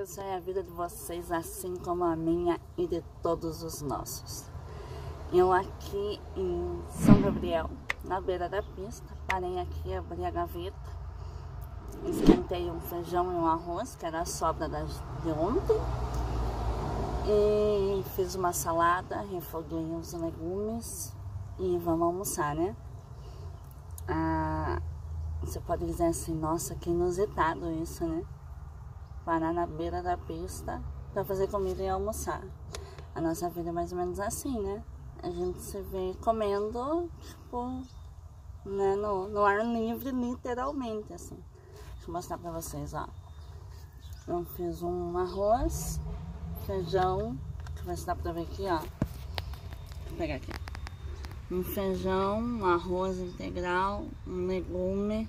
abençoe a vida de vocês, assim como a minha e de todos os nossos. Eu aqui em São Gabriel, na beira da pista, parei aqui, abri a gaveta, esquentei um feijão e um arroz, que era a sobra de ontem, e fiz uma salada, refoguei os legumes e vamos almoçar, né? Você pode dizer assim, nossa, que inusitado isso, né? Parar na beira da pista para fazer comida e almoçar. A nossa vida é mais ou menos assim, né? A gente se vê comendo, tipo, né, no ar livre, literalmente, assim. Deixa eu mostrar pra vocês, ó. Eu fiz um arroz, feijão, deixa eu ver se dá pra ver aqui, ó. Vou pegar aqui. Um feijão, um arroz integral, um legume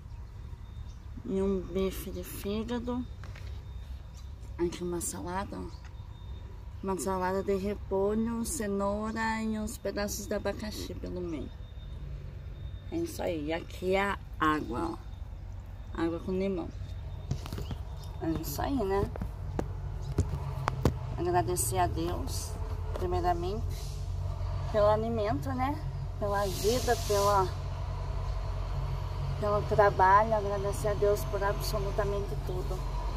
e um bife de fígado. Aqui uma salada, ó. Uma salada de repolho, cenoura e uns pedaços de abacaxi pelo meio. É isso aí. E aqui é a água, ó. Água com limão. É isso aí, né? Agradecer a Deus, primeiramente, pelo alimento, né? Pela vida, pelo trabalho. Agradecer a Deus por absolutamente tudo.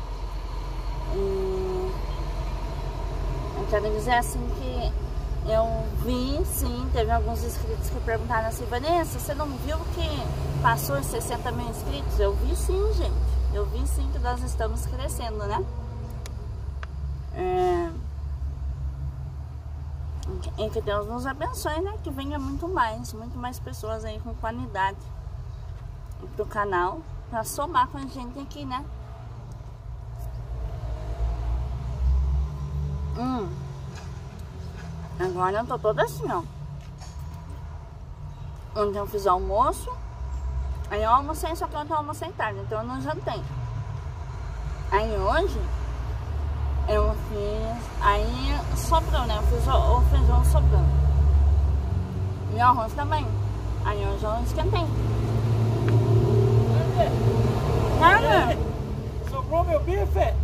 E eu quero dizer assim que eu vi, sim, teve alguns inscritos que perguntaram assim, Vanessa, você não viu que passou os 60 mil inscritos? Eu vi sim, gente. Eu vi sim que nós estamos crescendo, né? E que Deus nos abençoe, né? Que venha muito mais pessoas aí com qualidade do canal pra somar com a gente aqui, né? Agora eu tô toda assim, ó. Ontem eu fiz almoço. Aí eu almocei, só que ontem eu almocei tarde, então eu não jantei. Aí hoje eu fiz. Aí sobrou, né? Eu fiz o feijão sobrando. E o arroz também. Aí hoje eu esquentei. Cadê? Sobrou meu bife?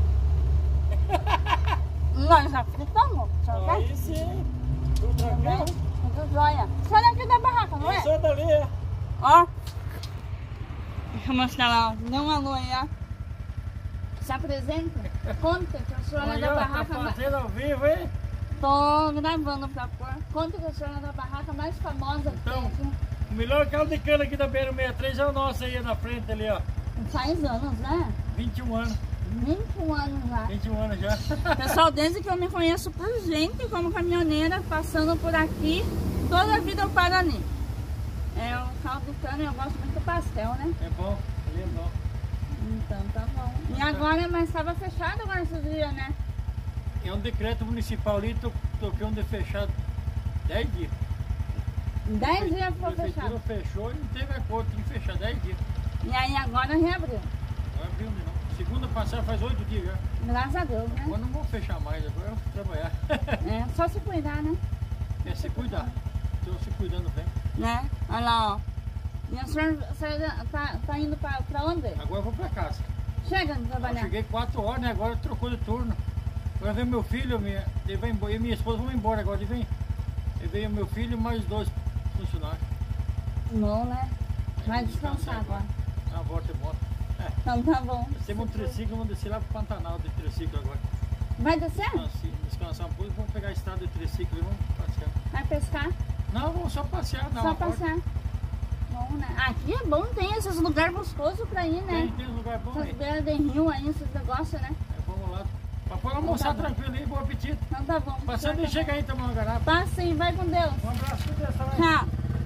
Nós já fritamos. Aí sim. Tudo tranquilo? Tudo jóia. Você olha aqui da barraca, não é? Isso dali, é. Ó. Deixa eu mostrar lá, ó. Dê uma alô aí, ó. Se apresenta. Conta que a senhora da barraca... Tá fazendo ao vivo, hein? Tô gravando pra pôr. Conta que a senhora da barraca mais famosa que tem aqui. O melhor caldo de cana aqui da Beira 63 é o nosso aí na frente ali, ó. Faz anos, né? 21 anos. 21 anos já. 21 anos já. Pessoal, desde que eu me conheço por gente, como caminhoneira, passando por aqui, toda a vida eu paro ali. É o caldo de cana, eu gosto muito do pastel, né? É bom, ali é bom. Então tá bom. E agora, mas estava fechado agora esses dias, né? É um decreto municipal ali, toquei um de fechado 10 dias. 10 dias ficou A prefeitura fechado. fechou e não teve acordo, tinha que fechar 10 dias. E aí agora reabriu. Não abriu de novo. Segunda passada faz 8 dias já. Graças a Deus, né? Agora não vou fechar mais, agora eu vou trabalhar. É, só se cuidar, né? É se cuidar. Estou se cuidando bem. Né? Olha lá, ó. E a senhora tá indo pra onde? Agora eu vou pra casa. Chega de Eu trabalhar. cheguei 4 horas, né? Agora trocou de turno. Agora vem meu filho, ele vai embora, e minha esposa vão embora agora. Ele veio meu filho e mais 2 funcionários. Não, né? Vai descansar agora. Na volta e moto. Então tá bom. Temos um triciclo, vamos descer lá pro Pantanal de triciclo agora. Vai descer? Descansar um pouco, vamos pegar a estrada de triciclo e vamos passear. Vai pescar? Não, vamos só passear. Dar Só uma volta. passear. Bom, né? Aqui é bom, tem esses lugares gostosos pra ir, né? Tem um lugar bom Essas aí. beiras de rio aí, esses negócios, né? Vamos lá. Pra almoçar Então tá bom. tranquilo aí, bom apetite. Então tá bom. Passando e chega aí, tomar uma garrafa. Passa e vai com Deus. Um abraço, com Deus, tá bem? Tchau.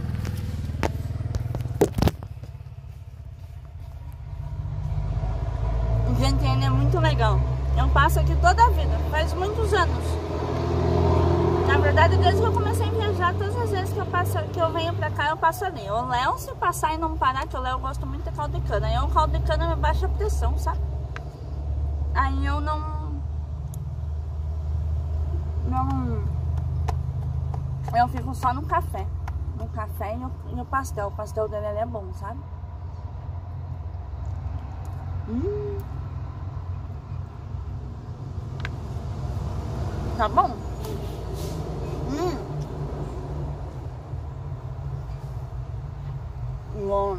Gente, ainda é muito legal. Eu passo aqui toda a vida, faz muitos anos. Na verdade, desde que eu comecei a viajar, todas as vezes que eu venho pra cá, eu passo ali. O Léo, se passar e não parar, que o Léo gosta muito de caldo de cana. Aí o caldo de cana me baixa a pressão, sabe? Aí eu eu fico só no café. No café e o pastel. O pastel dele é bom, sabe? Tá bom? Bom.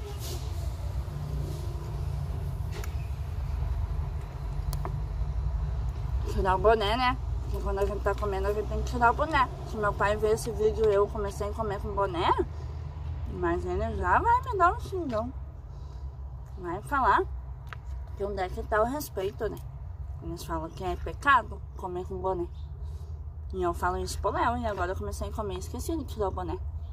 Tirar o boné, né? Porque quando a gente tá comendo, a gente tem que tirar o boné. Se meu pai ver esse vídeo e eu comecei a comer com boné, mas ele já vai me dar um xingão. Vai falar que onde é que tá o respeito, né? Eles falam que é pecado comer com boné. E eu falo isso pro Léo, e agora eu comecei a comer e esqueci de tirar o boné.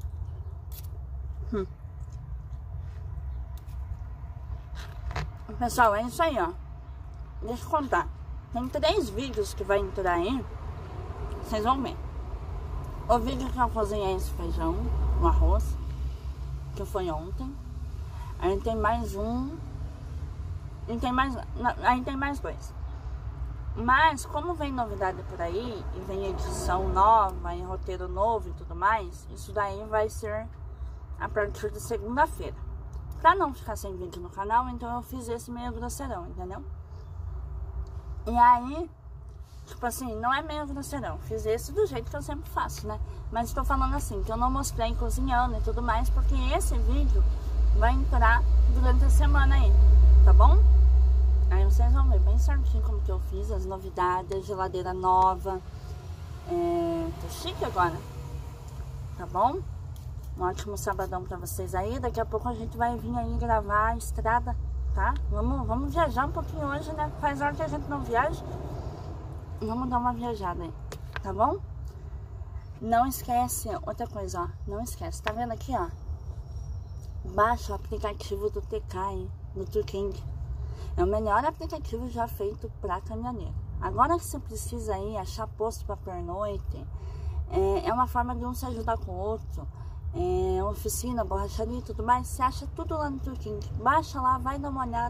Pessoal, é isso aí, ó. Deixa eu contar. Tem 3 vídeos que vai entrar aí. Vocês vão ver. O vídeo que eu cozinhei esse feijão, o arroz, que foi ontem. Aí tem mais um. E tem mais. Aí tem mais 2. Mas como vem novidade por aí, e vem edição nova, e roteiro novo e tudo mais, isso daí vai ser a partir de segunda-feira. Pra não ficar sem vídeo no canal, então eu fiz esse meio grosseirão, entendeu? E aí, tipo assim, não é meio grosseirão, fiz esse do jeito que eu sempre faço, né? Mas estou falando assim, que eu não mostrei cozinhando e tudo mais, porque esse vídeo vai entrar durante a semana aí, tá bom? Aí vocês vão ver bem certinho como que eu fiz, as novidades, geladeira nova. Tô chique agora, tá bom? Um ótimo sabadão pra vocês aí. Daqui a pouco a gente vai vir aí gravar a estrada, tá? Vamos viajar um pouquinho hoje, né? Faz hora que a gente não viaja. Vamos dar uma viajada aí, tá bom? Não esquece, outra coisa, ó. Não esquece, tá vendo aqui, ó? Baixa o aplicativo do TK aí, do Turking. É o melhor aplicativo já feito pra caminhoneiro. Agora que você precisa aí achar posto pra pernoite, é uma forma de um se ajudar com o outro. Oficina, borracharia e tudo mais, você acha tudo lá no Turking. Baixa lá, vai dar uma olhada.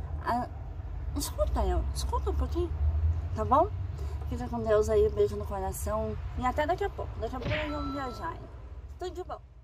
Escuta um pouquinho, tá bom? Fica com Deus aí, beijo no coração. E até daqui a pouco. Daqui a pouco nós vamos viajar. Tudo de bom.